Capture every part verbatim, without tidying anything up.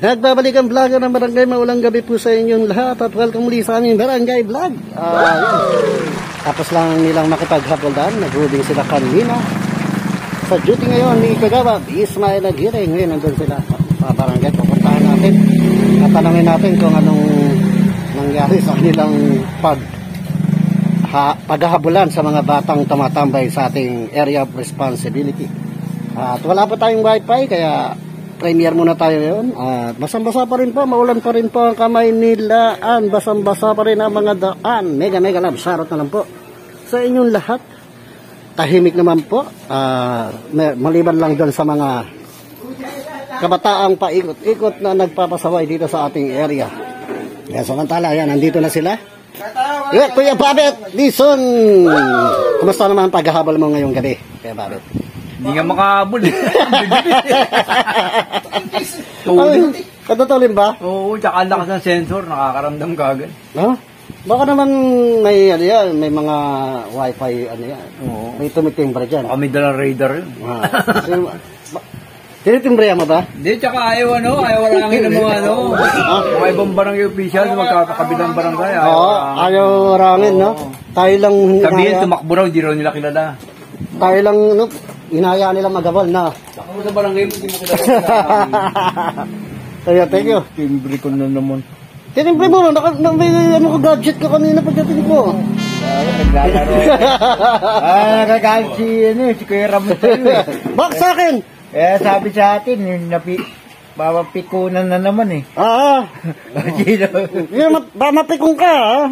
Nagbabalik ang vlogger ng Barangay Maulang gabi po sa inyong lahat at welcome muli sa aming Barangay Vlog. Uh, Tapos lang nilang makipaghabuldan, nag-hooding sila kanina. Sa duty ngayon ni Kagawad Ismael Aguirre, ngayon nandun sila sa barangay. Pupuntahan natin at tanongin natin kung anong nangyari sa kanilang pag ha, paghahabulan sa mga batang tumatambay sa ating area of responsibility. Uh, at wala pa tayong wifi kaya premiere muna tayo ngayon. At uh, basang-basa pa rin po, maulan pa rin po ang kamay nilaan, basang-basa pa rin ang mga daan. Mega mega love, sarot na lang po sa inyong lahat. Tahimik naman po, uh, maliban lang doon sa mga kabataang paikot-ikot na nagpapasaway dito sa ating area. Yan, samantala, yan, nandito na sila. Yeah, Kuya Babet, Lison, kumusta naman ang paghahabol mo ngayong gabi, Kuya Babet? Hindi nga makahabol eh. Katutulin ba? Oo, tsaka ang lakas ng sensor, nakakaramdam ka agad. No? Baka naman may ano yan, may mga wifi ano yan. Oo. May tumitimbre dyan. Baka may dalang radar yun. Ah. Tinitimbre mo ba? Hindi, tsaka ayaw ano, ayaw warangin ng mga ano. Mga ibang barangay official, magkakabilang barangay. Ayaw, Oo, ayaw warangin, no? Tayo lang sabihin, tumakbo raw, hindi raw nila kilala. Tayo lang, no? Inaya nila magabal na. Ako sa barangay, hindi mo kilala. Kaya, thank you. Timbre ko na naman. Tinimbre mo, naka, na, may ano ka gadget ka kanina pagdating ko. Ah, naglalaro. Ah, nagagalit si, ano, si Kuya Ramon tayo eh. Bak sa akin! Eh, sabi sa atin, yung napi, mapapikunan na naman eh. Ah, Sino? ah. Ba mapikong ka, ha?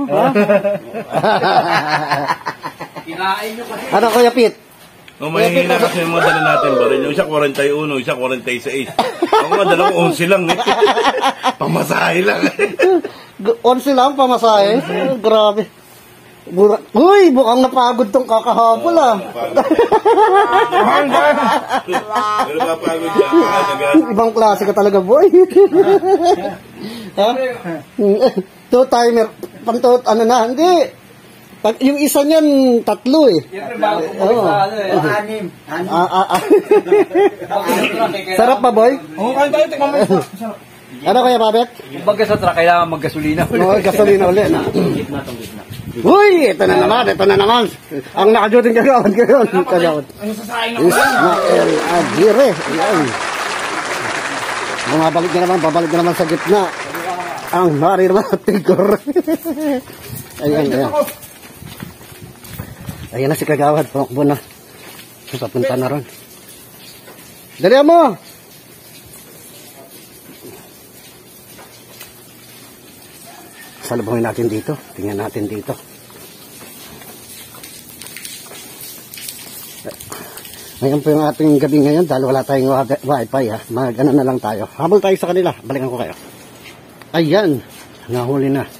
Kinain nyo kasi. Ano, Kuya Pete? O, mahihina kasi yung mga dala natin ba rin. Yung isa forty-one, isa forty-six. Ang mga dala ko, onse lang eh. Pamasahe lang eh. Onse lang, pamasahe? Grabe. Bura Uy, bukang napagod tong kakahapol ah. Pero papagod siya. Ibang klase ka talaga, boy. Ha? Two timer. Pantot, ano na, hindi. Pag, yung isa niyan, tatlo eh. Siyempre, bago ko sa ano eh. Anim. Ah, ah, ah. Sarap ba, boy? Oo, kain tayo, tingnan mo ito. Ano kaya, Babet? Kumbaga sa truck, kailangan maggasolina ulit. Oo, gasolina ulit. Gitna tong gitna. Uy, ito na naman, ito na naman. Ang nakaduting kagawad ngayon. Kagawad. Ano sasayin ako? Ismael Aguirre. Ayan. Bumabalik na naman, babalik na naman sa gitna. Ang marimatigor. Ayan, ayan. Ayan na si Kagawad, pumakbo na. Papunta na ron. Dali mo! Salubungin natin dito. Tingnan natin dito. Ngayon po yung ating gabi ngayon dahil wala tayong wifi ha. Mag-ano na lang tayo. Habol tayo sa kanila. Balikan ko kayo. Ayan. Nahuli na.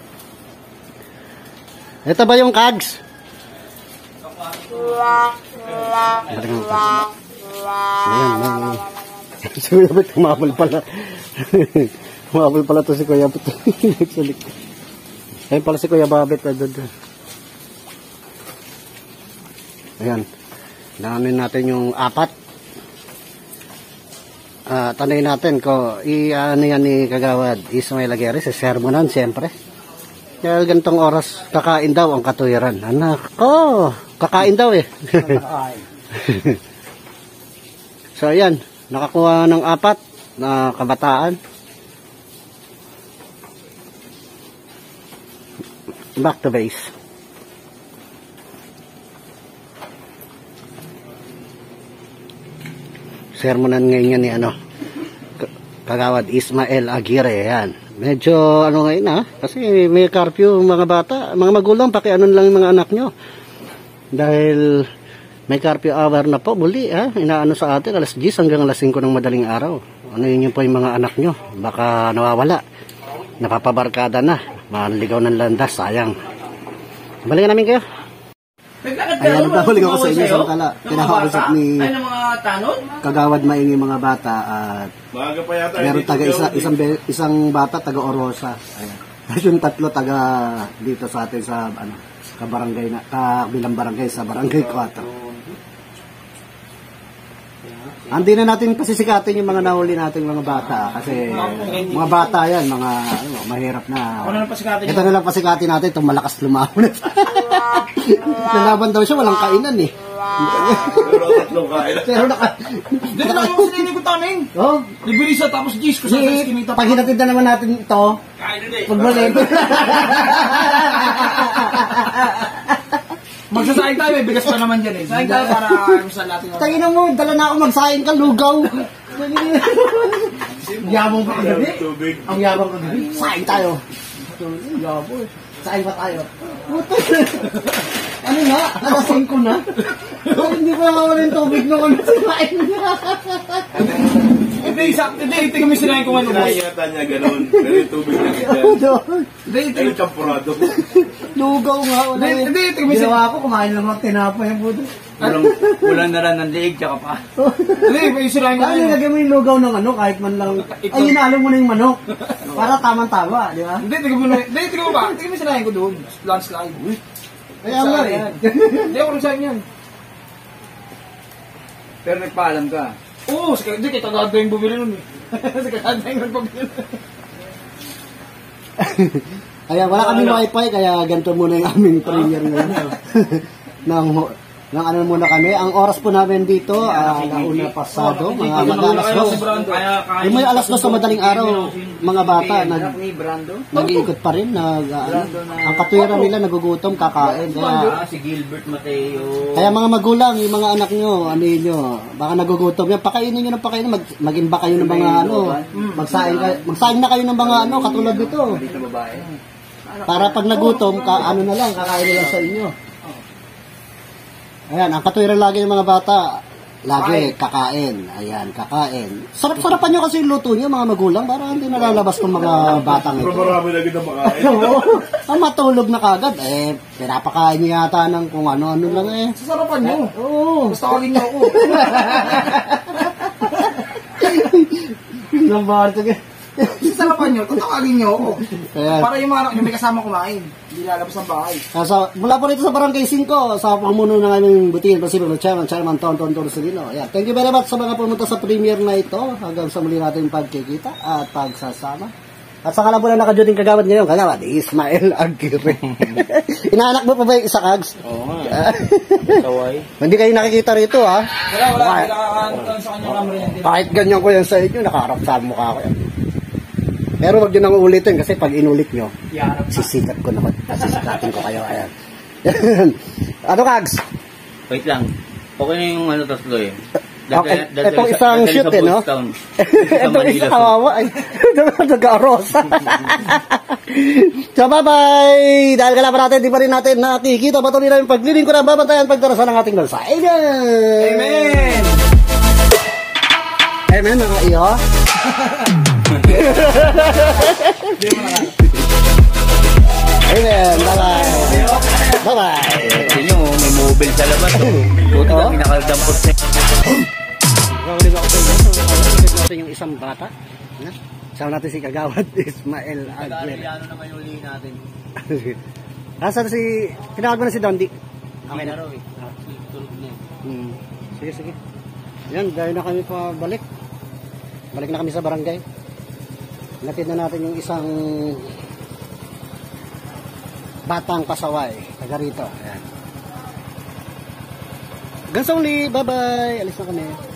Ito ba yung kags? Balikan ko kayo. Ayan. Ayan. Si Kuya Bit, humabol pala. Humabol pala to si Kuya Bit. Ayun pala si Kuya Babet. Ayan. Daanin natin yung apat. Uh, tanayin natin ko i-ano yan ni Kagawad Ismael Aguirre sa sermonan siyempre. Dahil ganitong oras kakain daw ang katuwiran. Anak ko, kakain daw eh. So ayan, nakakuha ng apat na kabataan. Back to base. Sermonan ngayon yan ni ano Kagawad Ismael Aguirre. Yan. Medyo ano ngayon ha, kasi may curfew mga bata, mga magulang, pakianon lang yung mga anak nyo dahil may curfew hour na po muli ha. Inaano sa atin alas diyes hanggang alas singko ng madaling araw. Ano yun po yung mga anak nyo, baka nawawala, napapabarkada na, manligaw ng landas, sayang. Balikan namin kayo. Ayan, nagkahuling ako sa inyo sa makala. Pinakausap ni Kagawad Maing yung mga bata at meron taga isa, isang, isang bata taga Orosa. Ayan. Tapos yung tatlo taga dito sa atin sa ano, kabarangay na, kabilang barangay sa barangay Quatro. Hindi na natin pasisikatin yung mga nahuli nating mga bata kasi mga bata yan, mga ano, mahirap na. Ano na pasikatin Ito na lang pasikatin natin, itong malakas lumawan. Nalaban daw siya, walang kainan eh. Pero tatlong kain. Pero naka... Dito na yung sinini ko taming. Oh, Libirisa tapos Gis ko sa di, kinita. pag hinatid na naman natin ito, pagbalik. Magsasayang tayo, may bigas pa naman dyan eh. Sayang tayo para sa natin. Tangina mo, dala na ako magsayang ka, lugaw. Yabang pa kagabi. Tubig. Ang yabang kagabi. Sayang tayo. Yabang. Sayang pa tayo. Puto. Ano na? Alasing ko na. Hindi pa ako rin tubig nung ano sinain niya. Hindi, isa, hindi, hindi kami sinayin kung ano. Sinayata niya ganun. Pero yung tubig na ganyan. Hindi, hindi. Pero champurado. Lugaw nga. Wala Hindi, eh. hindi, hindi kami Ginawa ko, kumain lang ng tinapay ang puto. Kulang, kulang na lang ng liig, tsaka pa. Hindi, may sirahin ko Kaya ano. nilagay mo yung lugaw ng ano, kahit man lang. Ay, inalo mo na yung manok. Para tamang-tama, di ba? Hindi, tingnan mo na. Hindi, tingnan mo ba? Hindi kami sinayin ko doon. Landslide. Kaya nga eh. Hindi ako rin sa'yo yan. Pero nagpaalam ka. Oo, si hindi, kay Tagada yung bumili nun eh. Si Tagada yung nagpabili. Kaya wala kaming wifi, kaya ganito muna yung aming premiere ngayon. Nang, nang ano muna kami, ang oras po namin dito, uh, nauna pasado, mga mag-alas dos. Yung may alas dos sa madaling araw, mga bata, nag, Ni Brando. nag-iikot pa rin, nag, ano, ang katwira nila nagugutom, kakain. Kaya, Ah, si Gilbert Mateo. kaya mga magulang, yung mga anak nyo, ano yun nyo, baka nagugutom yan, pakainin nyo ng pakainin, mag, magimba kayo ng mga ano, magsaing, kayo, magsaing na kayo ng mga ano, katulad nito. Dito babae. Para pag nagutom, ka, ano na lang, kakain na lang sa inyo. Ayan, ang katwiran lagi ng mga bata, lagi kakain. Ayan, kakain. Sarap-sarapan nyo kasi yung luto nyo, mga magulang, para hindi nalalabas ng mga batang Pero ito. marami na kita makain. Oo, ang matulog na kagad, eh, pinapakain nyo yata ng kung ano-ano lang eh. Sasarapan nyo. Oo. Basta kawin niyo ako. Lambar, sige. Sasarapan nyo, tatawagin niyo ako. Kaya, Para yung mga anak nyo may kasama kumain. Hindi lalabas ng bahay. Nasa, mula po rito sa Barangay five, sa pamuno ng aming butihin, Pacific Chairman, Chairman Ton Ton Torsolino. Ayan. Thank you very much sa mga pumunta sa premiere na ito. Hanggang sa muli natin pagkikita at pagsasama. At sa kalabulan nakaduting kagawad ngayon, kagawad, Ismael Aguirre. Inaanak mo pa ba yung isa, Kags? Oo nga. Taway. Hindi kayo nakikita rito, ha? Wala, wala. Bakit? Nakakaantan sa kanya camera yan. Kahit ganyan ko yan sa inyo, nakaharap sa mukha ko yan. Pero wag nyo nang ulitin kasi pag inulit nyo, Yarap. sisikat ko naman. Sisikatin ko kayo. Ayan. Ano, Kags? Wait lang. Okay na yung ano tatlo eh. Okay, itong isang shoot eh, no? Itong isa kawawa ay nag-arosa. So, bye-bye! Dahil kalaban natin, di pa rin natin nakikita. Patuloy namin pagliling ko na babantayan pagdarasan ng ating bansa. Amen! Amen! Amen, mga iyo. Amen, bye-bye! Bye-bye! Kasi nyo, may mobile sa labas. Oh. Buti lang, nakadampot na. Gawin ako sa inyo. Gawin natin yung isang bata. Sama natin si Kagawad Ismael Aguirre. Ano naman yung uli natin? Asan si... Tinawag mo na si Dondi. Okay na raw eh. Tulog na eh. Hmm. Sige, sige. Yan, dahil na kami pa balik. Balik na kami sa barangay. Natid na natin yung isang batang pasaway. Taga rito. Ayan. Hanggang sa uli. Bye-bye. Alis na kami.